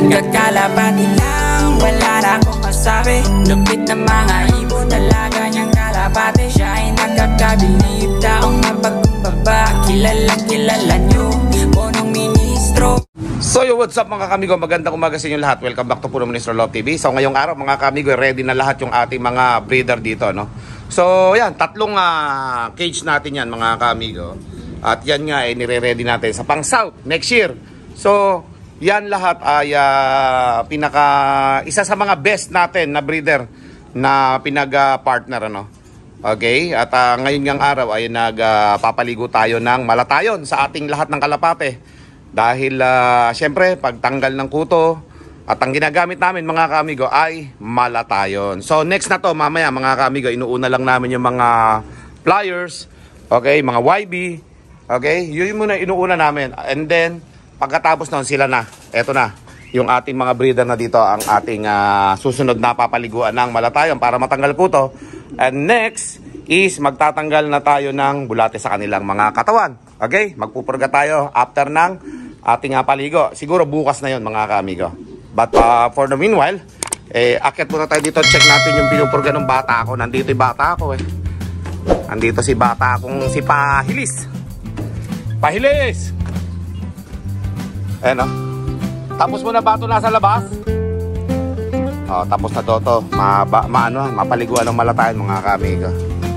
Kakalapati lang, wala na akong masabi. Lupit na mga ibon, talaga niyang kalapati. Siya ay nakakabilib, taong mapagkumbaba. Kilalang kilala niyo, punong ministro. So yo, what's up mga kamigo, magandang umaga sa inyo lahat. Welcome back to Puno Ministro Love TV. So ngayong araw mga kamigo, ready na lahat yung ating mga breeder dito, no? So yan, tatlong cage natin yan mga kamigo. At yan nga ay nire-ready natin sa pang south next year. So yan lahat ay isa sa mga best natin na breeder na pinag-partner, ano? Okay, at ngayon ngang araw ay nagpapaligo tayo ng malatayon sa ating lahat ng kalapate. Dahil syempre pagtanggal ng kuto at ang ginagamit namin mga kamigo ay malatayon. So next na to mamaya mga kamigo, inuuna lang namin yung mga pliers, okay, mga YB, okay, yun muna inuuna namin. And then pagkatapos noon sila na, eto na yung ating mga breeder na dito, ang ating susunod na papaliguan ng malatayon para matanggal kuto. And next is magtatanggal na tayo ng bulate sa kanilang mga katawan. Okay, magpupurga tayo after ng ating paligo. Siguro bukas na yon mga kamigo. But for the meanwhile, akit muna tayo dito. Check natin yung pinupurga ng bata ako. Nandito yung bata ako Nandito si bata akong si Pahilis. Pahilis! Ayan o. Tapos mo na ba ito nasa labas? O, tapos na to. Mapaliguan ng malatayon mga kamigo.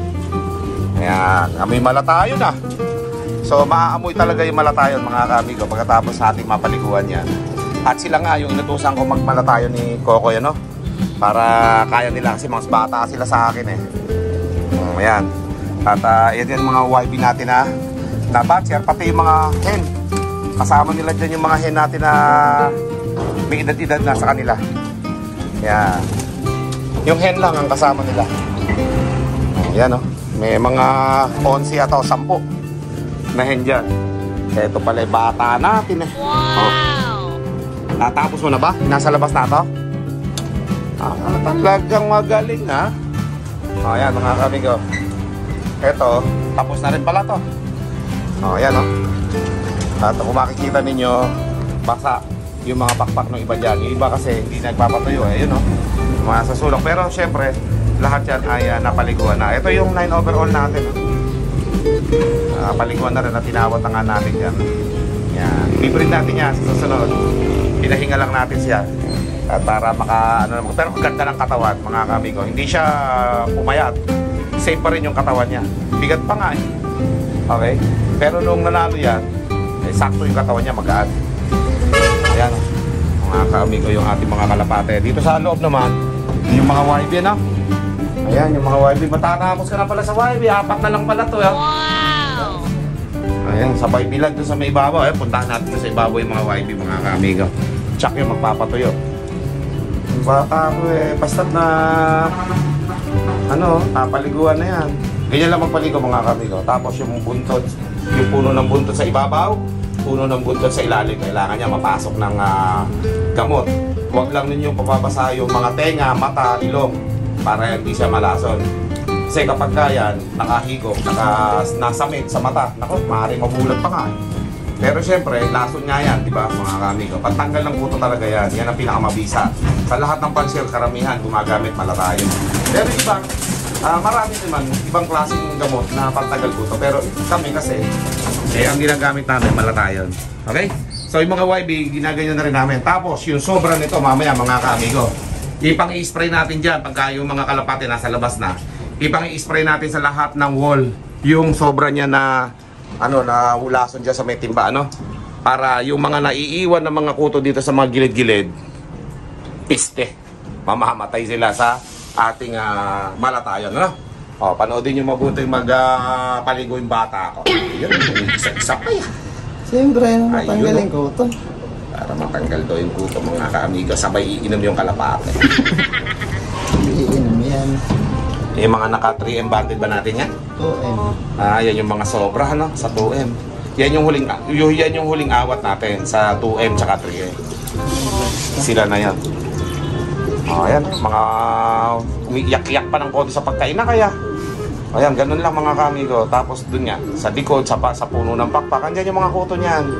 Ayan, amoy malatayon na. So maaamoy talaga yung malatayon mga kamigo pagkatapos sa ating mapaliguan yan. At sila nga yung inutusan ko magmalatayon ni Kokoy, ano? Para kaya nila kasi mga bata sila sa akin ayan. At yan yung mga YB natin na batcher, pati yung mga hen. Kasama nila dyan yung mga hen natin na may edad-edad na sa kanila. Yan. Yung hen lang ang kasama nila. Yan may mga 11 at 10 na hen dyan. Ito pala yung bata natin Wow! Natapos mo na ba? Nasa labas na ito? Talagang magaling yan mga kamigo. Ito, tapos na rin pala to. Yan At kung makikita ninyo, basa yung mga pakpak ng iba dyan. Yung iba kasi hindi nagpapatuyo yun mga sasulok. Pero syempre lahat yan ay napaliguan na. Ito yung 9 overall natin paliguan na rin at tinawat na nga natin yan. Yan. Bibreed natin yan sa susunod. Pinahinga lang natin siya para pero maganda ng katawan mga kamigo. Hindi siya pumayat. Safe pa rin yung katawan niya. Bigat pa nga okay? Pero nung nanalo yan, sakto yung katawan niya, magaan. Ayan mga kamigo yung ating mga kalapate. Dito sa loob naman yung mga YB ayan yung mga YB. Matatapos ka na pala sa YB. 4 na lang pala to Wow! Ayan, sabay bilag doon sa may ibabaw. Puntahan natin doon sa ibabaw yung mga YB mga kamigo. Tsak yung magpapatuyo. Yung bata ko basta't na napaliguan na yan. Ganyan lang magpaligo mga kamigo. Tapos yung buntot, yung puno ng buntot sa ibabaw, puno ng buntot sa ilalim, kailangan niya mapasok ng gamot. Huwag lang ninyong papabasa yung mga tenga, mata, ilong para hindi siya malason. Kasi kapag yan, nakahigop, nasamit sa mata, naku, maaaring mabulag pa nga Pero syempre, lason nga yan, di ba mga kamigo? Pagtanggal ng kuto talaga yan, yan ang pinakamabisa. Sa lahat ng pansil, karamihan, gumagamit malatayon. Pero iba, marami naman ibang klaseng gamot na pantanggal kuto. Pero kami kasi, ang ginagamit namin malatayon. Okay? So yung mga YB, ginaganyan na rin namin. Tapos yung sobra nito mamaya mga kamigo, ipang i-spray natin dyan pagka yung mga kalapate nasa labas na. Ipang i-spray natin sa lahat ng wall yung sobra niya na na hulason dyan sa may timba para yung mga naiiwan ng mga kuto dito sa mga gilid-gilid, piste, mamamatay sila sa ating malatayon. Panoodin nyo mabuti magpaligo yung bata ako. Yan, isa-isa pa yan. Siyempre, matanggalin kuto. Para matanggal daw yung kuto mga kaamigo, sabay iinom yung kalapate. Iinom yan. Yung mga naka 3M banded ba natin yan? 2M. Yan yung mga sobra sa 2M. Yan yung huling awat natin sa 2M tsaka 3M. Sila na yan. Ayan, mga umiiyak-iyak pa ng konti sa pagkain na kaya. Ayan, ganun lang mga kamigo. Tapos dun nga, sa likod, sa puno ng pakpak, andyan yung mga kuto niyan.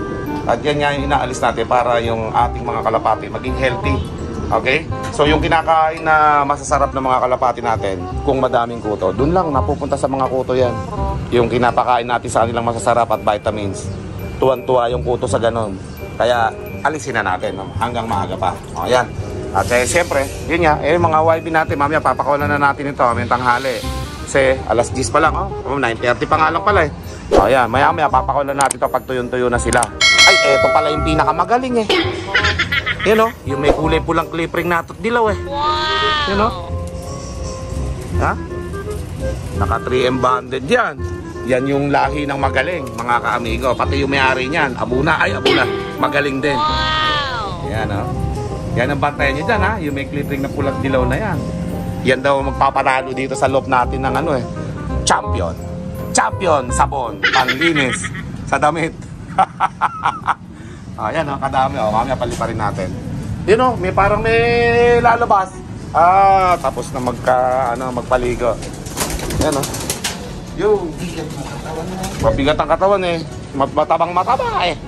At yan nga yung inaalis natin para yung ating mga kalapati maging healthy. Okay? So yung kinakain na masasarap na mga kalapati natin, kung madaming kuto, dun lang napupunta sa mga kuto yan. Yung kinapakain natin sa kanilang masasarap at vitamins. Tuwan-tuwa yung kuto sa ganon. Kaya alisin na natin hanggang maaga pa. O yan. At siyempre, yun nga, mga YB natin, mamaya papakawalan na natin ito, may tanghali. Kasi alas 10 pa lang, 9:30 pa nga lang pala eh. O yan, maya-maya papakawalan natin ito pag tuyo-tuyo na sila. Ay, eto pala yung pinakamagaling eh. Yun yung may kulay pulang clip ring natot dilaw eh. Wow! Yun ha? Naka 3M banded yan. Yan yung lahi ng magaling, mga kaamigo. Pati yung may-ari niyan, abuna. Magaling din. Wow! Yan yan ang bantayan nyo dyan yung may clip ring na pulang dilaw na yan. Yan daw magpaparalo dito sa loob natin ng champion sabon, panlinis sa damit. Ayan kadami mamaya paliparin natin. Yun may parang may lalabas. Tapos na magpaligo. Ayan yung mabigat ang katawan eh. Mataba eh.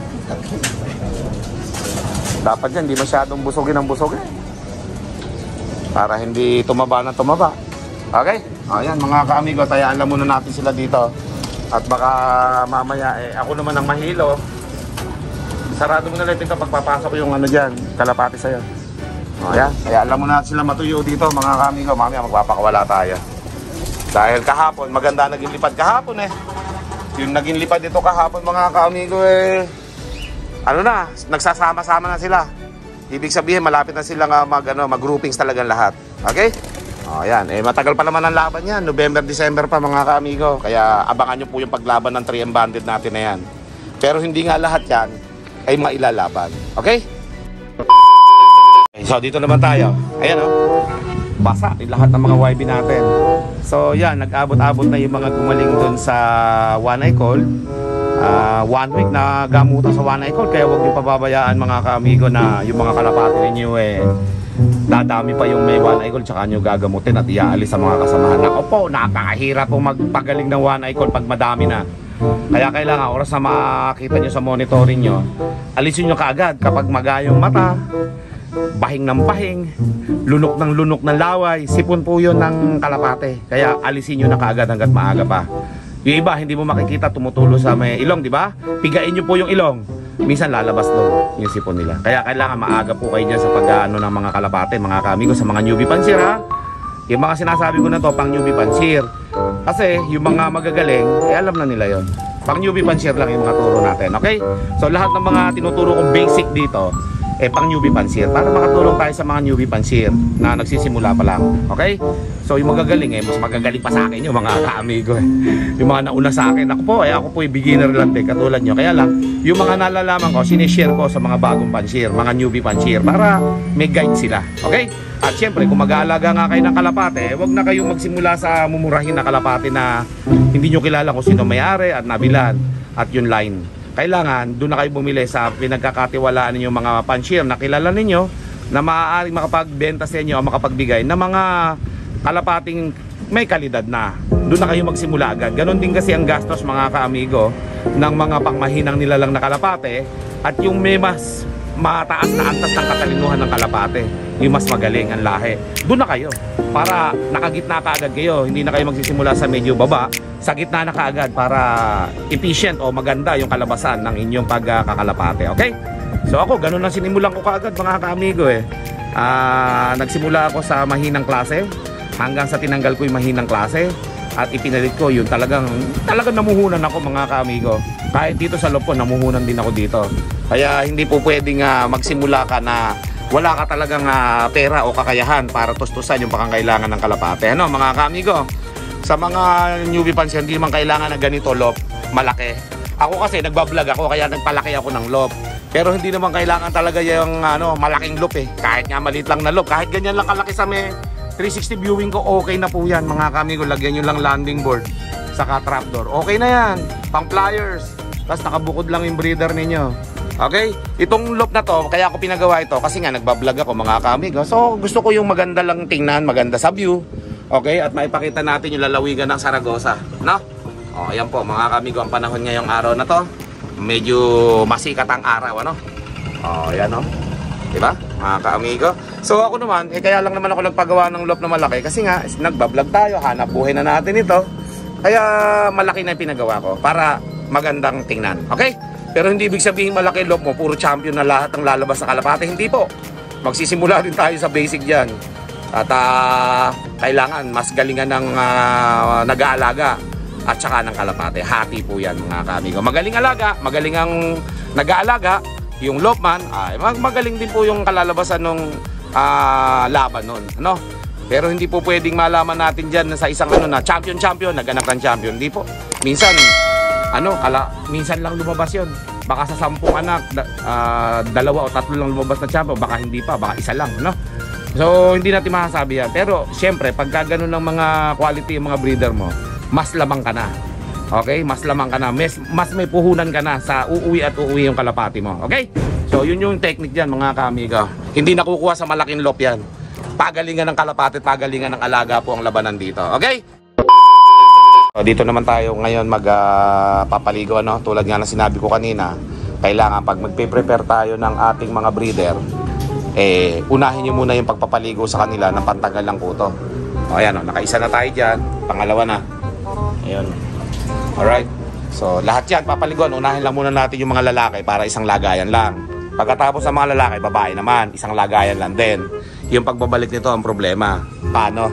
Dapat yan, hindi masyadong busogin ang busog eh. Para hindi tumaba. Okay? Ayan mga kaamigo, tayaan lang muna natin sila dito. At baka mamaya ako naman ang mahilo. Sarado mo na lang pinto pagpapasok yung dyan, kalapati sa'yo. Ayan, kaya alam mo na sila matuyo dito mga kaamigo. Mamaya magpapakawala tayo. Dahil kahapon, maganda naging lipad kahapon eh. Yung naging lipad dito kahapon mga kaamigo nagsasama-sama na sila. Ibig sabihin, malapit na sila mag-groupings talagang lahat. Okay? Ayan, matagal pa naman ang laban yan. November, December pa mga kaamigo. Kaya abangan nyo po yung paglaban ng 3M banded natin na yan. Pero hindi nga lahat yan ay mailalaban. Okay? So, dito naman tayo. Ayan basa yung lahat ng mga YB natin. So, yan, nag-abot-abot na yung mga gumaling dun sa One Eye Cold. 1 week na gamutan sa One Eye Cold. Kaya huwag niyo pababayaan mga kaamigo na yung mga kalapati ninyo dadami pa yung may One Eye Cold tsaka nyo gagamutin at iaalis sa mga kasamahan. Ako po, napakahirap po magpagaling ng One Eye Cold pag madami na. Kaya kailangan oras na makita nyo sa monitoring nyo, alisin nyo kaagad kapag magayong mata, bahing ng bahing, lunok ng laway, sipon po yun ng kalapate. Kaya alisin nyo na kaagad hanggat maaga pa. Yung iba hindi mo makikita, tumutulo sa may ilong, di ba? Pigain nyo po yung ilong, minsan lalabas doon yung sipon nila. Kaya kailangan maaga po kayo dyan sa pag-ano ng mga kalapate, mga kaamigo, sa mga newbie pansir Yung mga sinasabi ko na to, pang newbie pansir. Kasi yung mga magagaling, alam na nila yon. Pang newbie pansir lang yung mga turo natin, okay? So lahat ng mga tinuturo kong basic dito, pang newbie pansir para makatulong tayo sa mga newbie pansir na nagsisimula pa lang. Okay? So yung magagaling mas magagaling pa sa akin yung mga kaamigo Yung mga nauna sa akin, ako po beginner lang din katulad nyo. Kaya lang, yung mga nalalaman ko, sinishare ko sa mga bagong pansir, mga newbie pansir para may guide sila. Okay? At syempre, kung mag-aalaga nga kayo ng kalapate, huwag na kayong magsimula sa mumurahin na kalapate na hindi nyo kilala kung sino may-ari at nabilan at yung line. Kailangan doon na kayo bumili sa pinagkakatiwalaan ninyong mga pansir na kilala ninyo na maaaring makapagbenta sa inyo o makapagbigay na mga kalapating may kalidad na. Doon na kayo magsimula agad. Ganon din kasi ang gastos mga kaamigo ng mga pangmahinang nilalang na kalapate at yung may mas mataas na antas ng katalinuhan ng kalapate, yung mas magaling ang lahi. Doon na kayo para nakagitna kaagad kayo. Hindi na kayo magsisimula sa medyo baba, sa gitna na kaagad para efficient o maganda yung kalabasan ng inyong pagkakalapate. Okay? So ako, ganun lang sinimulan ko kaagad mga kaamigo Nagsimula ako sa mahinang klase hanggang sa tinanggal ko yung mahinang klase at ipinalit ko yun. Talagang namuhunan ako mga kaamigo. Kahit dito sa Lopon, namuhunan din ako dito. Kaya hindi po pwedeng magsimula ka na wala ka talagang pera o kakayahan para tustusan yung pangangailangan ng kalapate. Mga kaamigo, sa mga newbie pansir, hindi man kailangan ng ganito lop, malaki. Ako kasi nagbablog ako kaya nagpalaki ako ng lop. Pero hindi naman kailangan talaga yung malaking lop Kahit nga maliit lang na lop, kahit ganyan lang kalaki sa may 360 viewing ko, okay na po yan mga kaamigo. Lagyan nyo lang landing board saka trapdoor. Okay na yan, pang pliers. Tapos nakabukod lang yung breeder ninyo. Okay? Itong loop na to, kaya ako pinagawa ito kasi nga nagbablog ako mga kaamigo. So gusto ko yung maganda lang tingnan, maganda sa view. Okay? At maipakita natin yung lalawigan ng Saragosa. No? Ayan po mga kaamigo, ang panahon ngayong araw na to. medyo masikat ang araw, ano? Oh, yan, no? Diba, mga ka-amigo? So ako naman, kaya lang naman ako nagpagawa ng loft na malaki kasi nga, nagbablog tayo, hanap buhay na natin ito. Kaya malaki na yung pinagawa ko para magandang tingnan, okay? Pero hindi ibig sabihin malaki loft mo, puro champion na lahat ang lalabas na kalapate. Hindi po. Magsisimula din tayo sa basic dyan. At kailangan mas galingan ng nag-aalaga at saka ng kalapate. Hati po yan, mga ka-amigo. Magaling alaga, magaling ang nag-aalaga. Yung loftman, magaling din po yung kalalabasan ng laban nun, ano? Pero hindi po pwedeng malaman natin dyan sa isang na champion, naganap ng champion. Hindi po. Minsan, minsan lang lumabas yun. Baka sa 10 anak, 2 o 3 lang lumabas na champion. Baka hindi pa, baka isa lang, no? So, hindi natin masasabi yan. Pero, syempre, pagka ganun ng mga quality yung mga breeder mo, mas lamang ka na. Okay? Mas lamang ka na. Mas may puhunan ka na sa uuwi at uuwi yung kalapati mo. Okay? So, yun yung technique dyan, mga ka-amigo. Hindi nakukuha sa malaking loft yan. Pagalingan ng kalapati, pagalingan ng alaga po ang labanan dito. Okay? So, dito naman tayo ngayon magpapaligo, no? Tulad nga na sinabi ko kanina, kailangan pag magpe-prepare tayo ng ating mga breeder, unahin nyo muna yung pagpapaligo sa kanila ng pantagal ng kuto. O ayan, nakaisa na tayo dyan. Pangalawa na. Ayun. Alright. So lahat yan papaliguan. Unahin lang muna natin yung mga lalaki para isang lagayan lang. Pagkatapos sa mga lalaki, babae naman, isang lagayan lang din. Yung pagbabalik nito ang problema. Paano?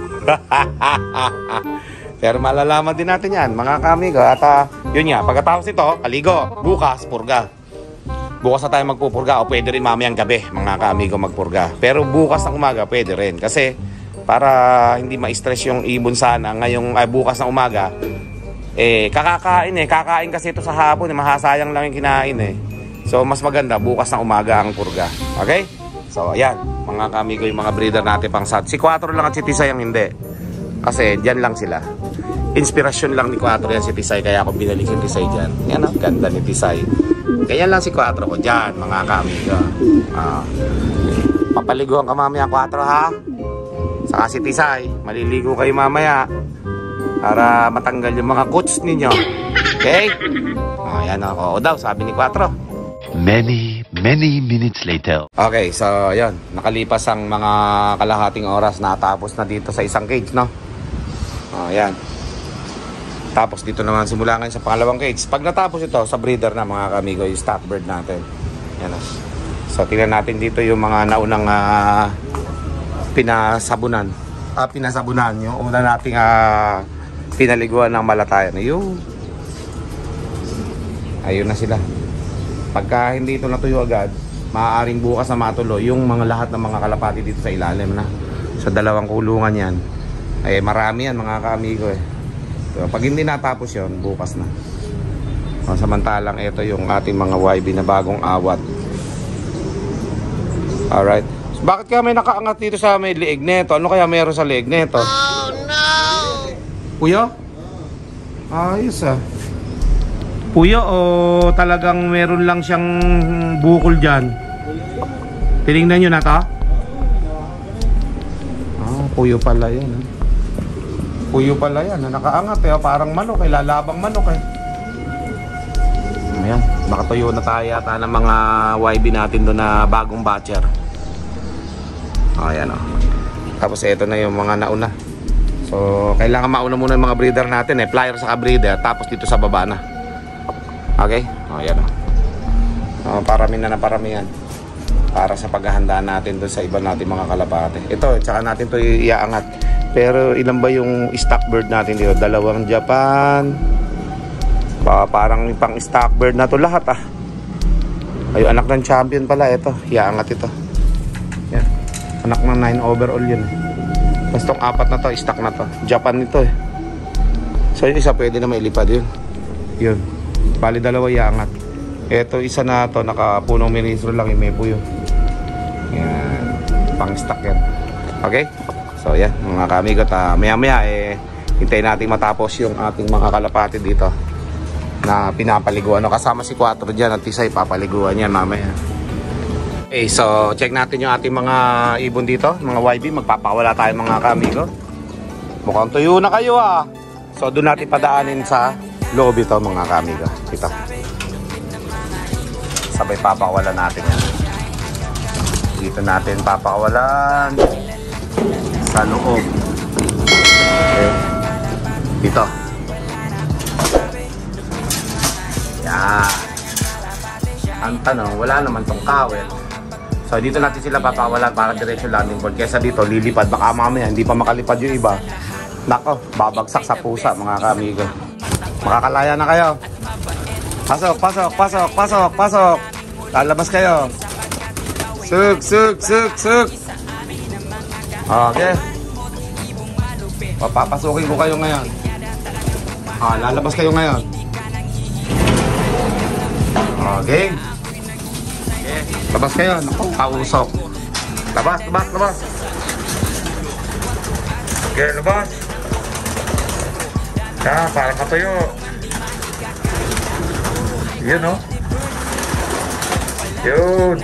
Pero malalaman din natin yan, mga kamigo. At yun nga, pagkatapos nito, kaligo. Bukas, purga. Bukas na tayo magpupurga o pwede rin mamayang gabi, mga kamigo, magpurga. Pero bukas ng umaga, pwede rin. Kasi para hindi ma-stress yung ibon sana, ngayong bukas ng umaga, kakain kasi ito sa hapon, mahasayang lang yung kinain So mas maganda bukas ng umaga ang purga. Okay? So ayan, mga kamigo, yung mga breeder natin pang sad. Si 4 lang at si Tisay ang hindi. Kasi dyan lang sila. Inspirasyon lang ni 4 yan si Tisay, kaya ako binalik si Tisay dyan. Yan ang ganda ni Tisay. Kaya lang si 4 ko dyan, mga kamigo. Papaliguan ka mamaya 4, ha? Saka si Tisay, maliligo kayo mamaya para matanggal yung mga coats ninyo. Okay? Ayan ako. O daw, sabi ni 4. Many minutes later. Okay, so yun. Nakalipas ang mga kalahating oras, natapos na dito sa isang cage, no? Ayan. Tapos dito naman simula ngayon sa pangalawang cage. Pag natapos ito sa breeder na, mga kamigo, yung stock bird natin. Yan. So tingnan natin dito yung mga naunang pinasabunan. Pinasabunan yung una nating pinaliguan ng malatayan. Ayun na sila. Pagka hindi ito natuyo agad, maaaring bukas na matuloy yung mga lahat ng mga kalapati dito sa ilalim na. Sa dalawang kulungan yan. Marami yan, mga kaamigo So, pag hindi natapos yon, bukas na. Samantalang ito yung ating mga YB na bagong awat. Alright. So, bakit kaya may nakaangat dito sa may liig neto? Ano kaya meron sa liig neto? Oh no! Puyo? Ayos Puyo o talagang meron lang siyang bukol dyan? Tinignan nyo na to? Puyo pala yan. Puyo pala yan. Nakaangat parang manok lalabang manok Ayan. Baka tuyo na tayo yata ng mga YB natin doon na bagong batcher. Ayan Tapos ito na yung mga nauna. So kailangan mauna muna yung mga breeder natin flyer sa breeder, tapos dito sa baba na. Okay? Ayan parami na paramihan para sa paghahanda natin doon sa iba natin mga kalapate. Ito, tsaka natin to iaangat. Pero ilan ba yung stock bird natin dito? 2 Japan. Parang pang stock bird na to lahat Ay, anak ng champion pala ito. Iaangat ito. Yan. Anak ng 9 overall yun. Basta tong 4 na to, stock na to. Japan ito So yung isa pwede na mailipad yun. Yun. Bali 2 iaangat. Ito isa na to, nakapunong ministro lang yung may puyo. Yan. Pang stock yan. Okay? So yan, mga kamigot, maya hintayin natin matapos yung ating mga kalapati dito na pinapaliguan. Kasama si 4 dyan at Tisay, papaliguan yan mamaya. Okay, so check natin yung ating mga ibon dito, mga YB. Magpapawala tayo, mga kamigo. Mukhang tuyo na kayo So doon natin padaanin sa loob ito, mga kamigo. Ito. sabay papakawalan natin yan. Dito natin papakawalan sa loob. Okay. Dito. Yan. Ang tanong, wala naman tong kawel. So dito natin sila papakawalan para diretso landing board. Kesa dito lilipad, baka mamaya hindi pa makalipad yung iba. Nako, babagsak sa pusa mga kaamigo. Makakalaya na kayo. Pasok, pasok, pasok, pasok, pasok. Lalabas kayo. Sug, sug, sug, sug. Okay. Papapasukin ko kayo ngayon. Lalabas kayo ngayon. Okay. Labas kayo. Naku, kausok. Labas, labas, labas. Okay, labas. Yan, para katuyo. Yun, no? Yun.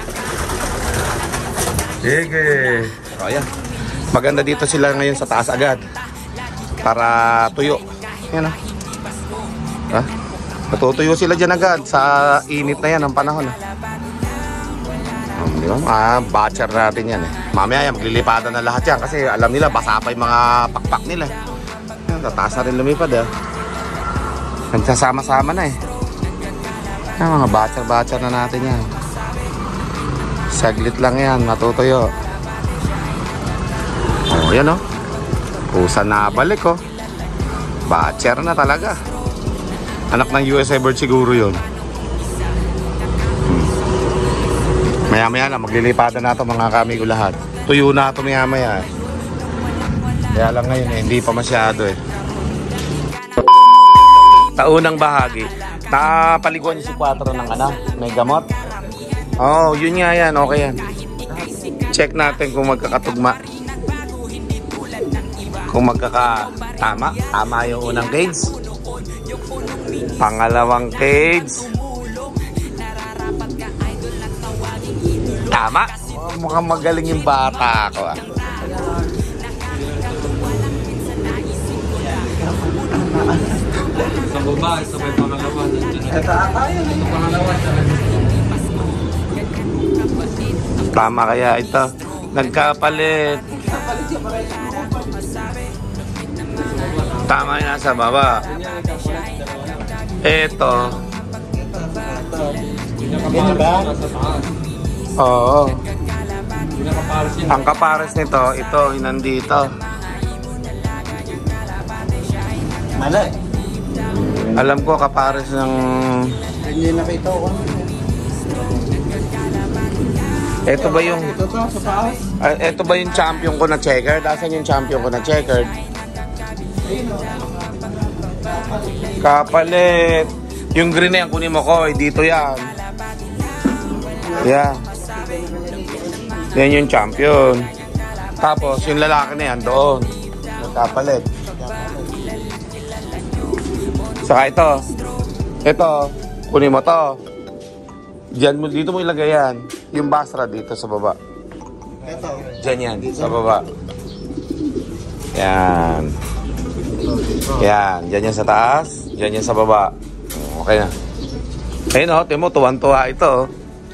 Sige. O, ayan. Maganda dito sila ngayon sa taas agad. Para tuyo. Yan, no? Ha? Natutuyo sila dyan agad sa init na yan ang panahon. Di ba? Batcher natin yan eh. Mamaya yan, maglilipadan na lahat yan kasi alam nila, basa pa yung mga pakpak nila. Yan, tataas na rin lumipad eh. Nagsasama-sama na eh. Yan, mga batcher na natin yan. Saglit lang yan, matutuyo. Oh, yan oh. Pusa na balik oh. Batcher na talaga. Anak ng USA bird siguro yun. Maya-maya na, maglilipadan na ito mga kamigo lahat. Tuyo na ito maya-maya. Kaya lang ngayon eh, hindi pa masyado eh. Taunang bahagi. Napaliguan niyo si 4 ng ano? May gamot? Oh, yun nga yan. Okay yan. Check natin kung magkakatugma. Kung magkakatama. Tama yung unang cage. Pangalawang cage. Tama. Oh, mukhang magaling yung bata ako ah. Sa baba, sa may pangalawa. Tama kaya ito. Nagkapalit. Tama yung nasa baba. Ito. Ganyan ba? Oo. Ang kapares nito, ito, yung nandito. Mali. Alam ko kapares ng... Ganyan nakita ko. Ito ba yung... Ito to, sa taas. Ito ba yung champion ko na checkered? Asan yung champion ko na checkered? Kapalit. Yung green na yan, kunin mo ko. Dito yan. Yeah. Yan yung champion. Tapos, yung lalaki na yan, doon. Kapalit. Saka ito. Ito. Kunin mo to. Diyan mo, dito mo ilagay yan. Yung basra dito sa baba. Ito. Diyan yan, sa baba. Yan. Yan. Diyan yan sa taas. Diyan yan sa baba. Okay na. Ayun o, timo, tuwan-tuwa ito.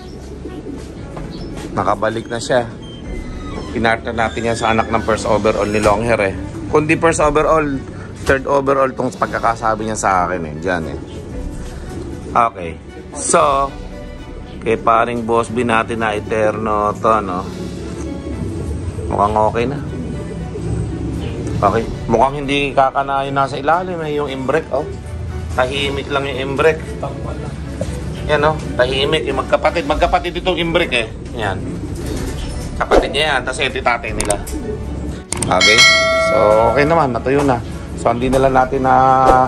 Nakabalik na siya. Pinartner natin yan sa anak ng first overall ni Longhair eh. Kundi first overall, third overall tong pagkakasabi niya sa akin eh. Diyan eh. Okay. So, kay paring boss B natin na eterno to, no? Mukhang okay na. Okay. Mukhang hindi kakanayon nasa ilalim eh, yung imbrek, oh. Tahimik lang yung imbrek. Yan, oh. Tahimik. Yung magkapatid. Magkapatid itong imbrek eh. Yan. Kapatid niya yan. Tapos ito yung tatay nila. Okay. So, okay naman. Natuyo na. So, hindi nila natin na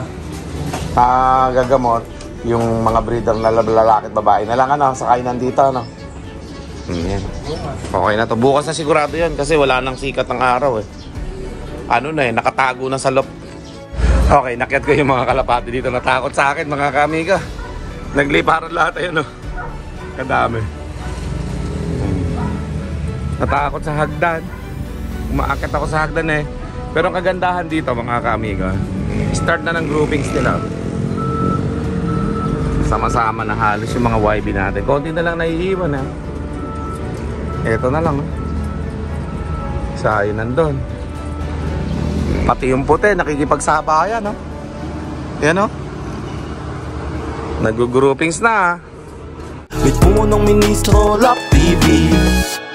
gagamot yung mga breeder na lalaki at babae na lang, ano, sa kainan dito, ano. Yan. Okay na to. Bukas na sigurado yan kasi wala nang sikat ng araw eh. Ano na eh, nakatago na sa loob. Okay, nakyat ko yung mga kalapati dito. Natakot sa akin, mga kamiga. Nagliparan lahat ayun, no. Kadami. Natakot sa hagdan. Umaakit ako sa hagdan eh. Pero ang kagandahan dito, mga kamiga, start na ng groupings nila. Sama-sama na halos yung mga YB natin. Konti na lang naiiwan ha. Eto na lang. Isa yun nandun. Pati yung puti, nakikipagsabayan no? Yan o. Nag-groupings na ha. May punong ministro, Love TV.